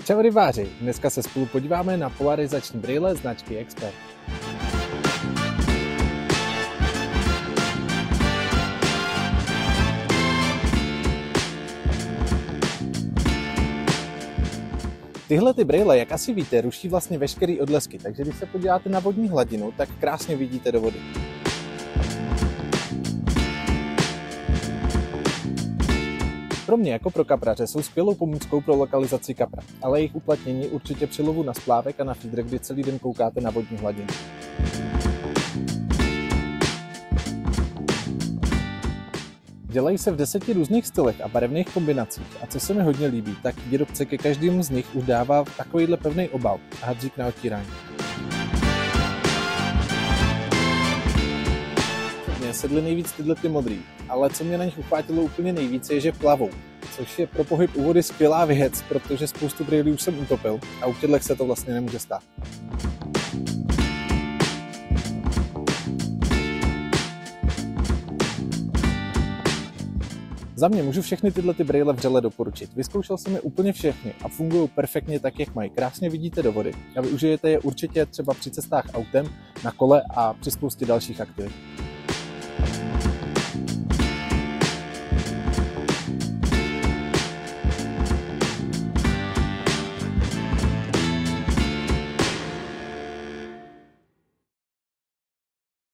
Čau rybáři, dneska se spolu podíváme na polarizační brýle značky Expert. Tyhle brýle, jak asi víte, ruší vlastně veškerý odlesky, takže když se podíváte na vodní hladinu, tak krásně vidíte do vody. Pro mě jako pro kapraře jsou skvělou pomůckou pro lokalizaci kapra, ale jejich uplatnění určitě při lovu na splávek a na feeder, kdy celý den koukáte na vodní hladinu. Dělají se v 10 různých stylech a barevných kombinacích a co se mi hodně líbí, tak výrobce ke každému z nich už dává takovýhle pevný obal a hadřík na otírání. Mně sedly nejvíc tyhle modrý, ale co mě na nich uchvátilo úplně nejvíc je, že plavou, což je pro pohyb u vody skvělá věc, protože spoustu brýlí už jsem utopil a u těchto se to vlastně nemůže stát. Za mě můžu všechny tyhle brýle vřele doporučit. Vyzkoušel jsem je úplně všechny a fungují perfektně tak, jak mají. Krásně vidíte do vody a využijete je určitě třeba při cestách autem, na kole a při spoustě dalších aktivit.